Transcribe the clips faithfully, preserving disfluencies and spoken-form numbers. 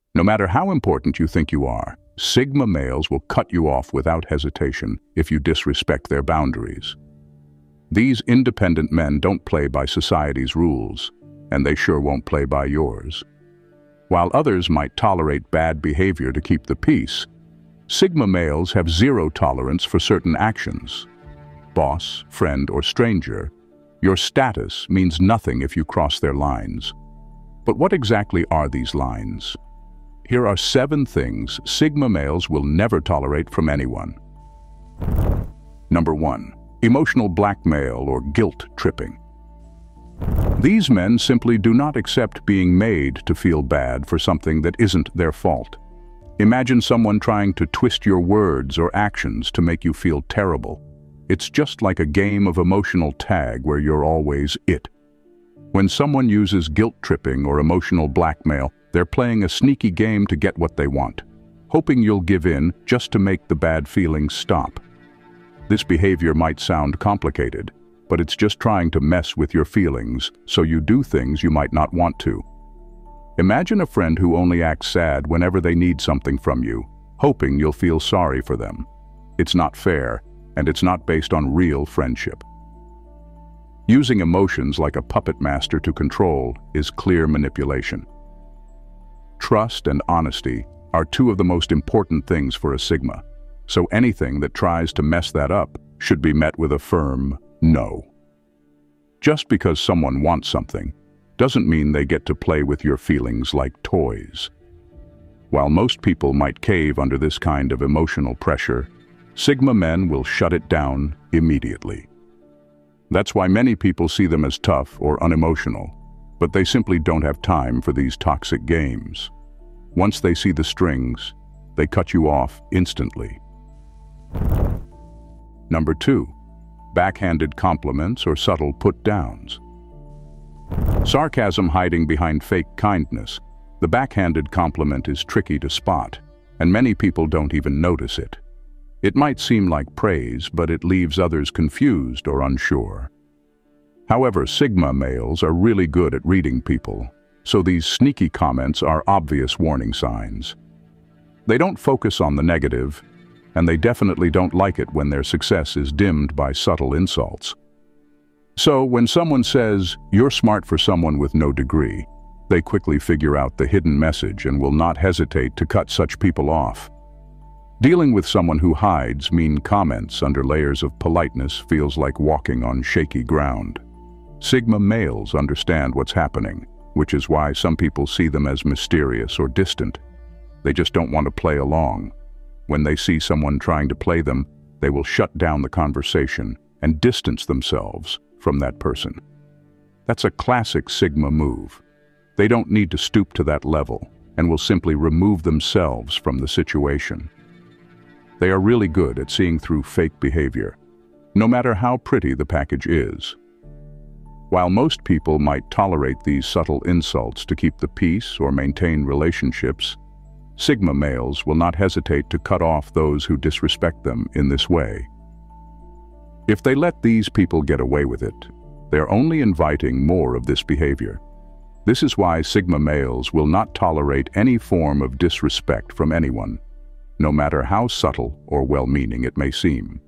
No matter how important you think you are, Sigma males will cut you off without hesitation if you disrespect their boundaries. These independent men don't play by society's rules, and they sure won't play by yours. While others might tolerate bad behavior to keep the peace, Sigma males have zero tolerance for certain actions. Boss, friend, or stranger, your status means nothing if you cross their lines. But what exactly are these lines? Here are seven things Sigma males will never tolerate from anyone. Number one, emotional blackmail or guilt tripping. These men simply do not accept being made to feel bad for something that isn't their fault. Imagine someone trying to twist your words or actions to make you feel terrible. It's just like a game of emotional tag where you're always it. When someone uses guilt tripping or emotional blackmail, they're playing a sneaky game to get what they want, hoping you'll give in just to make the bad feelings stop. This behavior might sound complicated, but it's just trying to mess with your feelings so you do things you might not want to. Imagine a friend who only acts sad whenever they need something from you, hoping you'll feel sorry for them. It's not fair, and it's not based on real friendship. Using emotions like a puppet master to control is clear manipulation. Trust and honesty are two of the most important things for a Sigma, so anything that tries to mess that up should be met with a firm no. Just because someone wants something doesn't mean they get to play with your feelings like toys. While most people might cave under this kind of emotional pressure, Sigma men will shut it down immediately. That's why many people see them as tough or unemotional, but they simply don't have time for these toxic games. Once they see the strings, they cut you off instantly. Number two, backhanded compliments or subtle put-downs. Sarcasm hiding behind fake kindness. The backhanded compliment is tricky to spot, and many people don't even notice it. It might seem like praise, but it leaves others confused or unsure. However, Sigma males are really good at reading people, so these sneaky comments are obvious warning signs. They don't focus on the negative, and they definitely don't like it when their success is dimmed by subtle insults. So when someone says, "You're smart for someone with no degree," they quickly figure out the hidden message and will not hesitate to cut such people off. Dealing with someone who hides mean comments under layers of politeness feels like walking on shaky ground. Sigma males understand what's happening, which is why some people see them as mysterious or distant. They just don't want to play along. When they see someone trying to play them, they will shut down the conversation and distance themselves from that person. That's a classic Sigma move. They don't need to stoop to that level and will simply remove themselves from the situation. They are really good at seeing through fake behavior, no matter how pretty the package is. While most people might tolerate these subtle insults to keep the peace or maintain relationships, Sigma males will not hesitate to cut off those who disrespect them in this way. If they let these people get away with it, they're only inviting more of this behavior. This is why Sigma males will not tolerate any form of disrespect from anyone, no matter how subtle or well-meaning it may seem.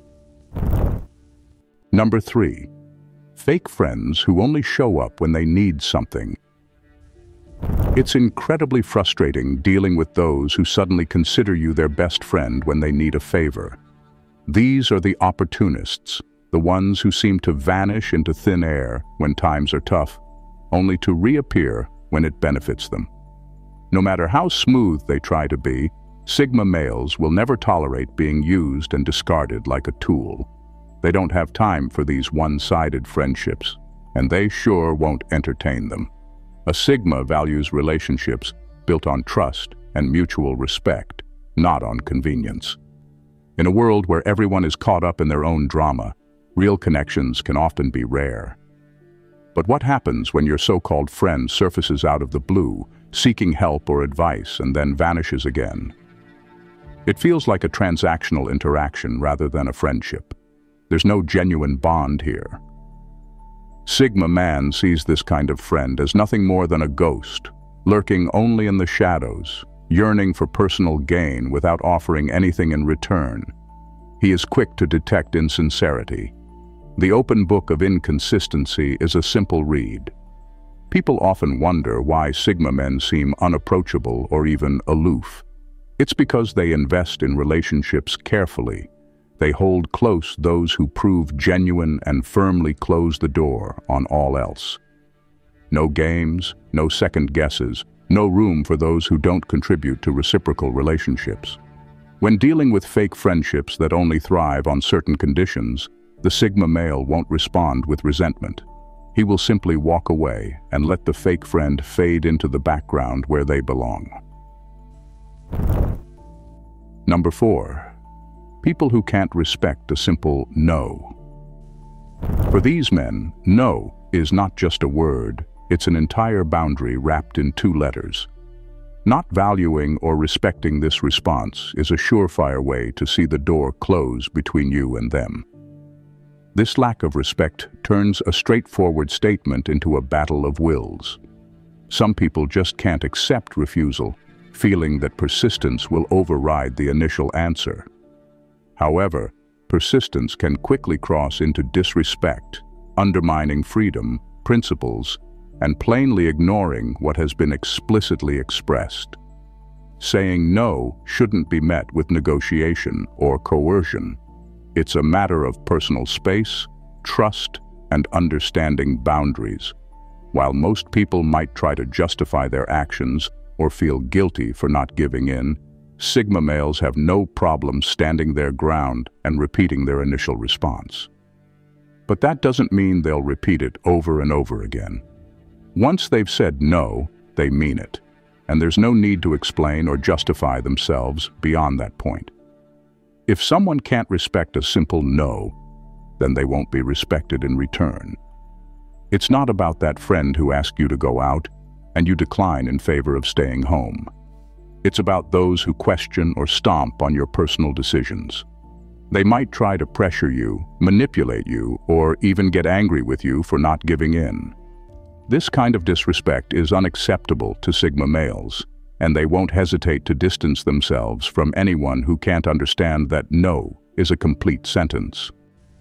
Number three, fake friends who only show up when they need something. It's incredibly frustrating dealing with those who suddenly consider you their best friend when they need a favor. These are the opportunists, the ones who seem to vanish into thin air when times are tough, only to reappear when it benefits them. No matter how smooth they try to be, Sigma males will never tolerate being used and discarded like a tool. They don't have time for these one-sided friendships, and they sure won't entertain them. A Sigma values relationships built on trust and mutual respect, not on convenience. In a world where everyone is caught up in their own drama, real connections can often be rare. But what happens when your so-called friend surfaces out of the blue, seeking help or advice, and then vanishes again? It feels like a transactional interaction rather than a friendship. There's no genuine bond here. Sigma man sees this kind of friend as nothing more than a ghost, lurking only in the shadows, yearning for personal gain without offering anything in return. He is quick to detect insincerity. The Open Book of Inconsistency is a simple read. People often wonder why Sigma men seem unapproachable or even aloof. It's because they invest in relationships carefully. They hold close those who prove genuine and firmly close the door on all else. No games, no second guesses, no room for those who don't contribute to reciprocal relationships. When dealing with fake friendships that only thrive on certain conditions, the Sigma male won't respond with resentment. He will simply walk away and let the fake friend fade into the background where they belong. Number four, people who can't respect a simple no. For these men, no is not just a word, it's an entire boundary wrapped in two letters. Not valuing or respecting this response is a surefire way to see the door close between you and them. This lack of respect turns a straightforward statement into a battle of wills. Some people just can't accept refusal, feeling that persistence will override the initial answer. However, persistence can quickly cross into disrespect, undermining freedom, principles, and plainly ignoring what has been explicitly expressed. Saying no shouldn't be met with negotiation or coercion. It's a matter of personal space, trust, and understanding boundaries. While most people might try to justify their actions or feel guilty for not giving in, Sigma males have no problem standing their ground and repeating their initial response. But that doesn't mean they'll repeat it over and over again. Once they've said no, they mean it, and there's no need to explain or justify themselves beyond that point. If someone can't respect a simple no, then they won't be respected in return. It's not about that friend who asked you to go out and you decline in favor of staying home. It's about those who question or stomp on your personal decisions. They might try to pressure you, manipulate you, or even get angry with you for not giving in. This kind of disrespect is unacceptable to Sigma males, and they won't hesitate to distance themselves from anyone who can't understand that no is a complete sentence.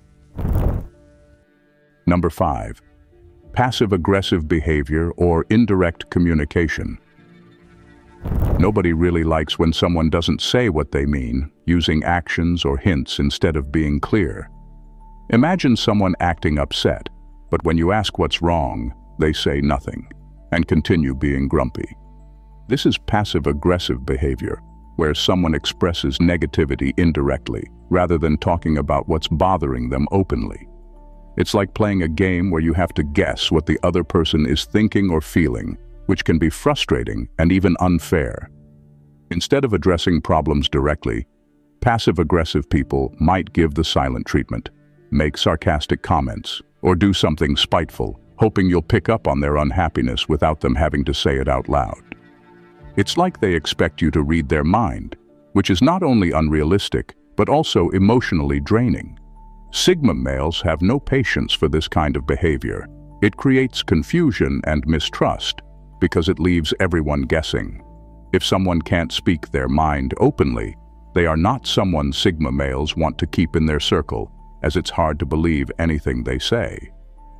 Number five, passive-aggressive behavior or indirect communication. Nobody really likes when someone doesn't say what they mean, using actions or hints instead of being clear. Imagine someone acting upset, but when you ask what's wrong, they say nothing and continue being grumpy. This is passive-aggressive behavior, where someone expresses negativity indirectly, rather than talking about what's bothering them openly. It's like playing a game where you have to guess what the other person is thinking or feeling, which can be frustrating and even unfair. Instead of addressing problems directly, passive-aggressive people might give the silent treatment, make sarcastic comments, or do something spiteful, hoping you'll pick up on their unhappiness without them having to say it out loud. It's like they expect you to read their mind, which is not only unrealistic, but also emotionally draining. Sigma males have no patience for this kind of behavior. It creates confusion and mistrust, because it leaves everyone guessing. If someone can't speak their mind openly, they are not someone Sigma males want to keep in their circle, as it's hard to believe anything they say.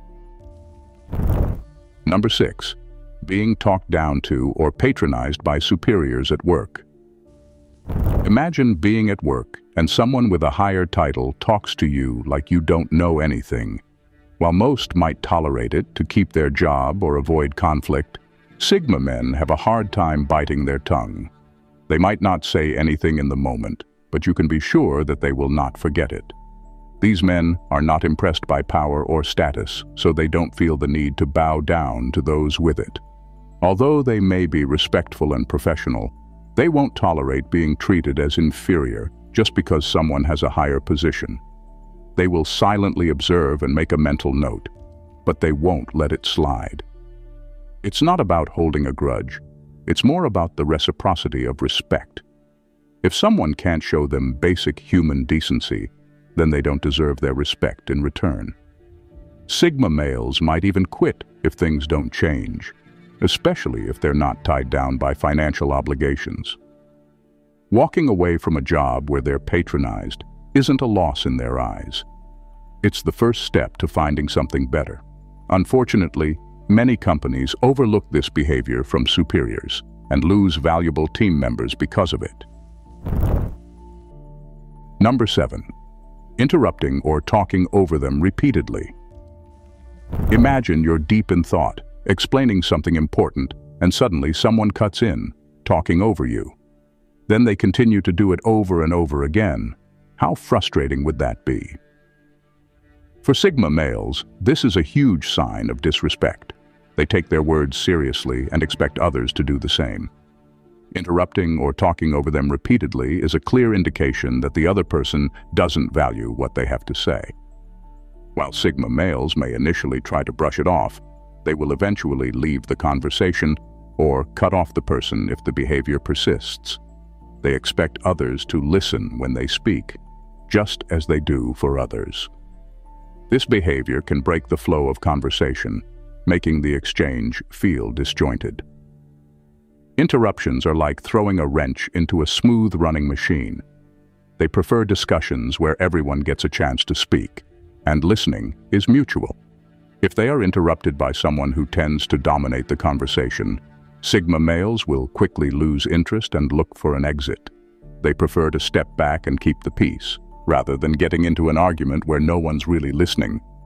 Number six, being talked down to or patronized by superiors at work. Imagine being at work and someone with a higher title talks to you like you don't know anything. While most might tolerate it to keep their job or avoid conflict, Sigma men have a hard time biting their tongue. They might not say anything in the moment, but you can be sure that they will not forget it. These men are not impressed by power or status, so they don't feel the need to bow down to those with it. Although they may be respectful and professional, they won't tolerate being treated as inferior just because someone has a higher position. They will silently observe and make a mental note, but they won't let it slide. It's not about holding a grudge. It's more about the reciprocity of respect. If someone can't show them basic human decency, then they don't deserve their respect in return. Sigma males might even quit if things don't change. especially if they're not tied down by financial obligations. Walking away from a job where they're patronized isn't a loss in their eyes. It's the first step to finding something better. Unfortunately, many companies overlook this behavior from superiors and lose valuable team members because of it. Number seven, interrupting or talking over them repeatedly. Imagine you're deep in thought, explaining something important, and suddenly someone cuts in, talking over you. Then they continue to do it over and over again. How frustrating would that be? For Sigma males, this is a huge sign of disrespect. They take their words seriously and expect others to do the same. Interrupting or talking over them repeatedly is a clear indication that the other person doesn't value what they have to say. While Sigma males may initially try to brush it off, they will eventually leave the conversation or cut off the person if the behavior persists. They expect others to listen when they speak, just as they do for others. This behavior can break the flow of conversation, making the exchange feel disjointed. Interruptions are like throwing a wrench into a smooth-running machine. They prefer discussions where everyone gets a chance to speak, and listening is mutual. If they are interrupted by someone who tends to dominate the conversation, Sigma males will quickly lose interest and look for an exit. They prefer to step back and keep the peace, rather than getting into an argument where no one's really listening.